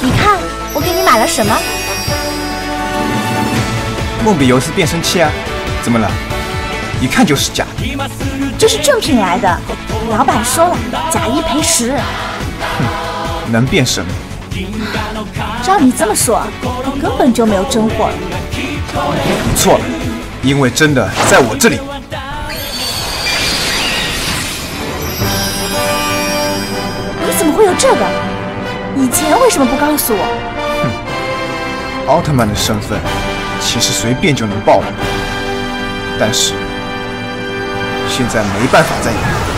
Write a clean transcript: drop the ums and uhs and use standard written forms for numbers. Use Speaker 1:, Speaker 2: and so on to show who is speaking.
Speaker 1: 你看，我给你买了什么？
Speaker 2: 梦比尤斯变声器啊！怎么了？一看就是假的。
Speaker 1: 这是正品来的，老板说了，假一赔10。
Speaker 2: 能变什么？
Speaker 1: 照你这么说，他根本就没有真货了。
Speaker 2: 错了，因为真的在我这里。
Speaker 1: 你怎么会有这个？以前为什么不告诉我？
Speaker 2: 奥特曼的身份其实随便就能暴露，但是现在没办法再有。